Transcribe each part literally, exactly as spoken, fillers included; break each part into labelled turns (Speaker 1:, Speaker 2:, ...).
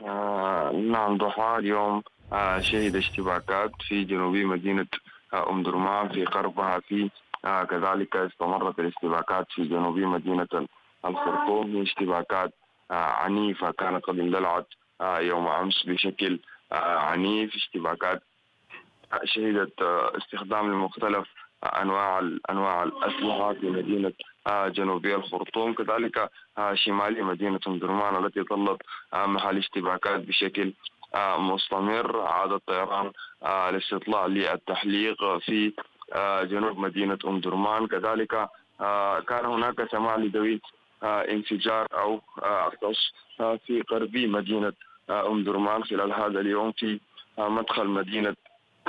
Speaker 1: آه نعم ضحى اليوم آه شهد اشتباكات في جنوب مدينة آه أم درمان في غربها. في آه كذلك استمرت الاشتباكات في جنوب مدينة الخرطوم. هي اشتباكات آه عنيفة كانت قد اندلعت آه يوم أمس بشكل آه عنيف. اشتباكات شهدت آه استخدام لمختلف آه أنواع أنواع الأسلحة في مدينة آه جنوبي الخرطوم، كذلك آه شمالي مدينة أم درمان التي ظلت آه محل اشتباكات بشكل آه مستمر. عاد الطيران آه الاستطلاع للتحليق في آه جنوب مدينة أم درمان، كذلك آه كان هناك سماع لذوي آه انفجار أو آه عطش آه في غربي مدينة آه أم درمان خلال هذا اليوم في آه مدخل مدينة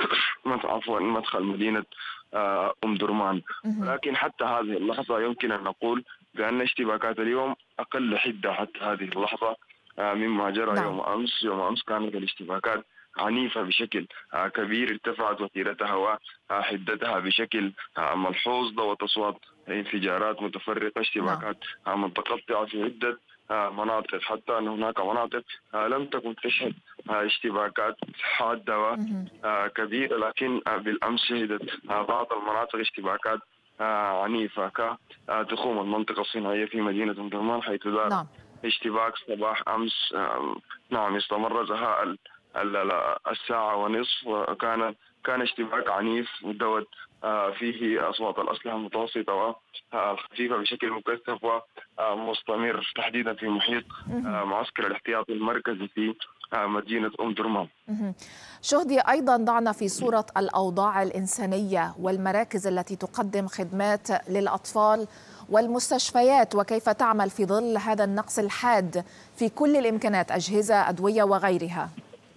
Speaker 1: عفوا مدخل مدينة آه أم درمان. ولكن حتى هذه اللحظة يمكن أن نقول بأن اشتباكات اليوم أقل حدة حتى هذه اللحظة آه مما جرى
Speaker 2: نعم.
Speaker 1: يوم أمس. يوم أمس كانت الاشتباكات عنيفة بشكل آه كبير، ارتفعت وتيرتها وحدتها بشكل آه ملحوظ، ضوت أصوات انفجارات متفرقة،
Speaker 2: نعم.
Speaker 1: اشتباكات آه متقطعة في عدة آه مناطق، حتى أن هناك مناطق آه لم تكن تشهد آه اشتباكات حادة وكبيرة، لكن آه بالأمس شهدت آه بعض المناطق اشتباكات آه عنيفة كتخوم المنطقة الصناعية في مدينة أم درمان، حيث دار
Speaker 2: نعم.
Speaker 1: اشتباك صباح أمس آه نعم استمر زهاء ال- ال- الساعة ونصف، وكان كان اشتباك عنيف دوت آه فيه أصوات الأسلحة المتوسطة والخفيفة بشكل مكثف ومستمر، تحديدا في محيط آه معسكر الاحتياطي المركزي في آه مدينة أم درمان.
Speaker 2: مهم. شهدي أيضا ضعنا في صورة الأوضاع الإنسانية والمراكز التي تقدم خدمات للأطفال والمستشفيات، وكيف تعمل في ظل هذا النقص الحاد في كل الإمكانات، أجهزة، أدوية وغيرها.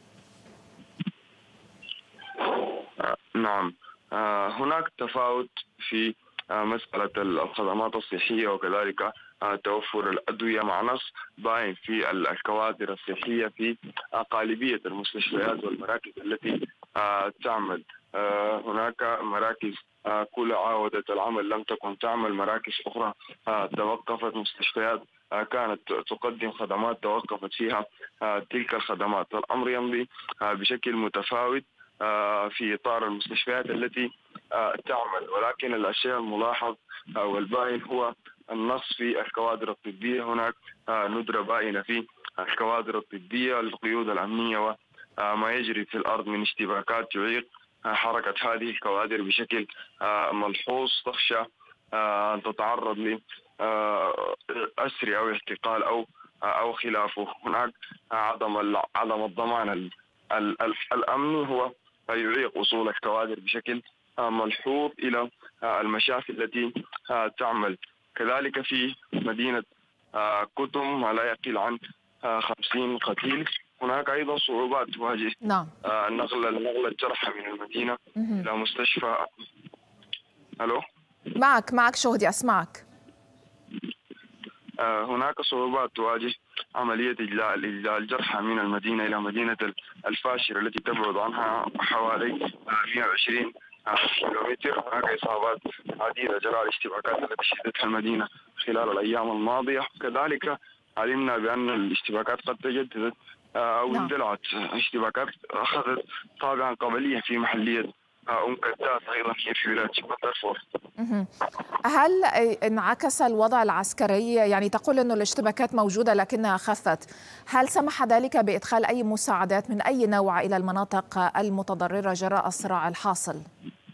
Speaker 1: آه نعم آه هناك تفاوت في آه مسألة الخدمات الصحية، وكذلك آه توفر الأدوية، مع نقص باين في الكوادر الصحية في آه غالبية المستشفيات والمراكز التي آه تعمل. آه هناك مراكز آه كل عاودة العمل لم تكن تعمل، مراكز أخرى آه توقفت، مستشفيات آه كانت تقدم خدمات توقفت فيها آه تلك الخدمات. الأمر يمضي آه بشكل متفاوت في إطار المستشفيات التي تعمل، ولكن الشيء الملاحظ والباين هو النقص في الكوادر الطبية. هناك ندرة باينة في الكوادر الطبية، القيود الأمنية وما يجري في الأرض من اشتباكات يعيق حركة هذه الكوادر بشكل ملحوظ، تخشى أن تتعرض لأسر أو احتقال أو أو خلافه. هناك عدم عدم الضمان الأمني هو يعيق وصول الكوادر بشكل ملحوظ إلى المشافي التي تعمل. كذلك في مدينة كتم ما لا يقل عن خمسين قتيل. هناك أيضا صعوبات تواجه
Speaker 2: نعم.
Speaker 1: نقل نقل الجرحى من المدينة
Speaker 2: مهم.
Speaker 1: إلى مستشفى. ألو
Speaker 2: معك معك شهدي، أسمعك.
Speaker 1: هناك صعوبات تواجه عملية إجلاء الجرحى من المدينة إلى مدينة الفاشر التي تبعد عنها حوالي مئة وعشرين كيلومتر. هناك إصابات عديدة جراء الاشتباكات التي شهدتها المدينة خلال الأيام الماضية. كذلك علمنا بأن الاشتباكات قد تجددت أو
Speaker 2: نعم.
Speaker 1: اندلعت اشتباكات أخذت طابعا قبليا في محلية أم كداس أيضا هي في ولاية شمال دارفور.
Speaker 2: هل انعكس الوضع العسكري؟ يعني تقول أن الاشتباكات موجودة لكنها خفت، هل سمح ذلك بإدخال أي مساعدات من أي نوع إلى المناطق المتضررة جراء الصراع الحاصل؟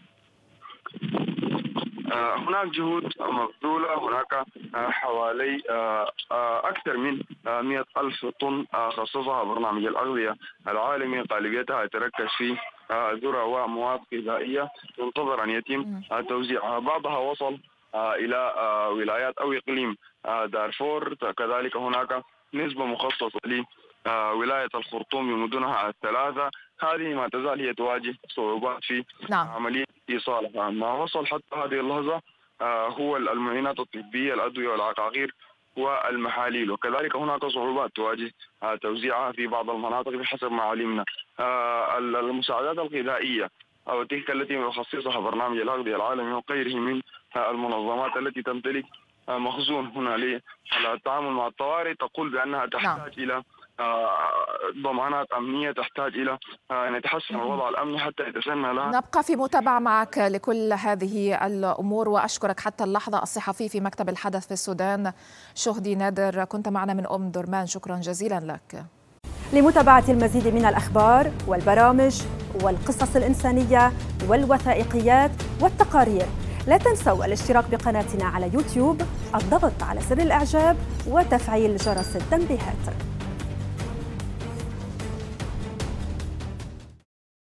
Speaker 1: هناك جهود مبذولة. هناك حوالي أكثر من مئة ألف طن خصصها برنامج الأغذية العالمي، غالبيتها يتركز في ذرة ومواد غذائية ينتظر أن يتم توزيعها. بعضها وصل إلى ولايات أو إقليم دارفور، كذلك هناك نسبة مخصصة لولاية الخرطوم بمدنها الثلاثة. هذه ما تزال هي تواجه صعوبات في
Speaker 2: نعم.
Speaker 1: عملية إيصالها. ما وصل حتى هذه اللحظة هو المعينات الطبية، الأدوية والعقاقير والمحاليل، وكذلك هناك صعوبات تواجه توزيعها في بعض المناطق بحسب ما علمنا. المساعدات الغذائية أو تلك التي يخصصها برنامج الأغذية العالمي وغيره من المنظمات التي تمتلك مخزون هنا للتعامل مع الطوارئ، تقول بأنها تحتاج إلى ضمانات أمنية تحتاج إلى أن يتحسن الوضع الأمني حتى يتسنى لها.
Speaker 2: نبقى في متابعة معك لكل هذه الأمور، وأشكرك حتى اللحظة. الصحفي في مكتب الحدث في السودان شهدي نادر كنت معنا من أم درمان، شكرا جزيلا لك.
Speaker 3: لمتابعة المزيد من الأخبار والبرامج والقصص الإنسانية والوثائقيات والتقارير لا تنسوا الاشتراك بقناتنا على يوتيوب، الضغط على زر الإعجاب وتفعيل جرس التنبيهات.